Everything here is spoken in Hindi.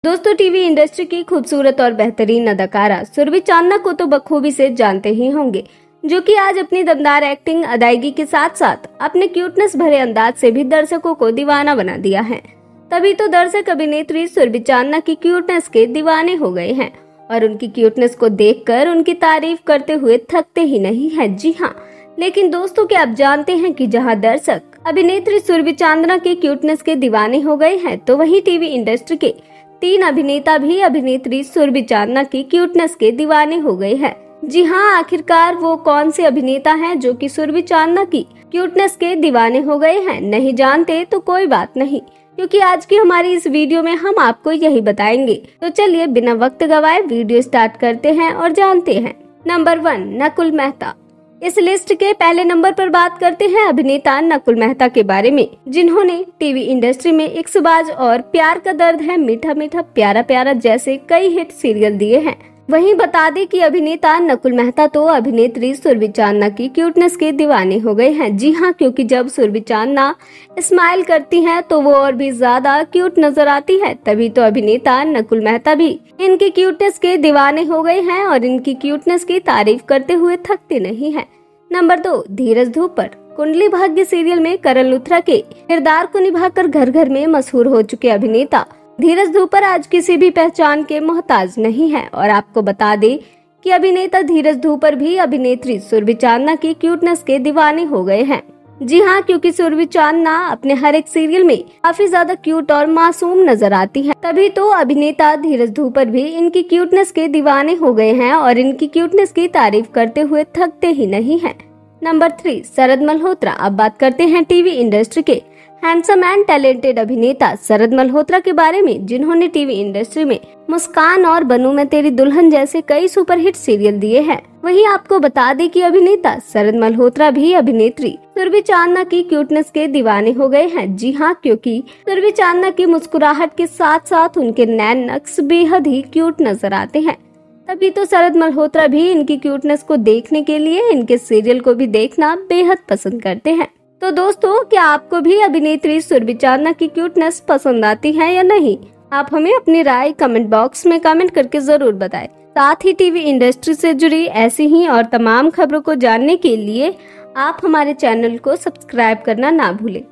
दोस्तों, टीवी इंडस्ट्री की खूबसूरत और बेहतरीन अदाकारा सुरभि चांदना को तो बखूबी से जानते ही होंगे, जो कि आज अपनी दमदार एक्टिंग, अदायगी के साथ साथ अपने क्यूटनेस भरे अंदाज से भी दर्शकों को दीवाना बना दिया है। तभी तो दर्शक अभिनेत्री सुरभि चांदना की क्यूटनेस के दीवाने हो गए हैं और उनकी क्यूटनेस को देखकर उनकी तारीफ करते हुए थकते ही नहीं है। जी हाँ, लेकिन दोस्तों, क्या आप जानते हैं कि जहां दर्शक अभिनेत्री सुरभि चांदना के क्यूटनेस के दीवाने हो गए हैं, तो वहीं टीवी इंडस्ट्री के 3 अभिनेता भी अभिनेत्री सुरभि चांदना की क्यूटनेस के दीवाने हो गए हैं। जी हाँ, आखिरकार वो कौन से अभिनेता हैं जो कि सुरभि चांदना की क्यूटनेस के दीवाने हो गए हैं? नहीं जानते तो कोई बात नहीं, क्योंकि आज की हमारी इस वीडियो में हम आपको यही बताएंगे। तो चलिए बिना वक्त गवाए वीडियो स्टार्ट करते हैं और जानते हैं। नंबर 1, नकुल मेहता। इस लिस्ट के पहले नंबर पर बात करते हैं अभिनेता नकुल मेहता के बारे में, जिन्होंने टीवी इंडस्ट्री में इक्सबाज और प्यार का दर्द है, मीठा मीठा प्यारा प्यारा जैसे कई हिट सीरियल दिए हैं। वहीं बता दें कि अभिनेता नकुल मेहता तो अभिनेत्री सुरभि चांदना की क्यूटनेस के दीवाने हो गए हैं। जी हाँ, क्योंकि जब सुरभि चांदना स्माइल करती हैं तो वो और भी ज्यादा क्यूट नजर आती है। तभी तो अभिनेता नकुल मेहता भी इनकी क्यूटनेस के दीवाने हो गए हैं और इनकी क्यूटनेस की तारीफ करते हुए थकते नहीं हैं। नंबर 2, धीरज धूपर। कुंडली भाग्य सीरियल में करण लूथरा के किरदार को निभाकर घर घर में मशहूर हो चुके अभिनेता धीरज धूपर आज किसी भी पहचान के मोहताज नहीं है। और आपको बता दें कि अभिनेता धीरज धूपर भी अभिनेत्री सुरभि चांदना की क्यूटनेस के दीवाने हो गए हैं। जी हाँ, क्योंकि सुरभि चांदना अपने हर एक सीरियल में काफी ज्यादा क्यूट और मासूम नजर आती है। तभी तो अभिनेता धीरज धूपर भी इनकी क्यूटनेस के दीवाने हो गए हैं और इनकी क्यूटनेस की तारीफ करते हुए थकते ही नहीं हैं। नंबर 3, शरद मल्होत्रा। अब बात करते हैं टीवी इंडस्ट्री के हैंडसम एंड टैलेंटेड अभिनेता शरद मल्होत्रा के बारे में, जिन्होंने टीवी इंडस्ट्री में मुस्कान और बनूं मैं तेरी दुल्हन जैसे कई सुपरहिट सीरियल दिए हैं। वहीं आपको बता दें कि अभिनेता शरद मल्होत्रा भी अभिनेत्री सुरभि चांदना की क्यूटनेस के दीवाने हो गए हैं। जी हाँ, क्योंकि सुरभि चांदना की मुस्कुराहट के साथ साथ उनके नैन नक्श बेहद ही क्यूट नजर आते हैं। तभी तो शरद मल्होत्रा भी इनकी क्यूटनेस को देखने के लिए इनके सीरियल को भी देखना बेहद पसंद करते हैं। तो दोस्तों, क्या आपको भी अभिनेत्री सुरभि चांदना की क्यूटनेस पसंद आती है या नहीं? आप हमें अपनी राय कमेंट बॉक्स में कमेंट करके जरूर बताएं। साथ ही टीवी इंडस्ट्री से जुड़ी ऐसी ही और तमाम खबरों को जानने के लिए आप हमारे चैनल को सब्सक्राइब करना ना भूलें।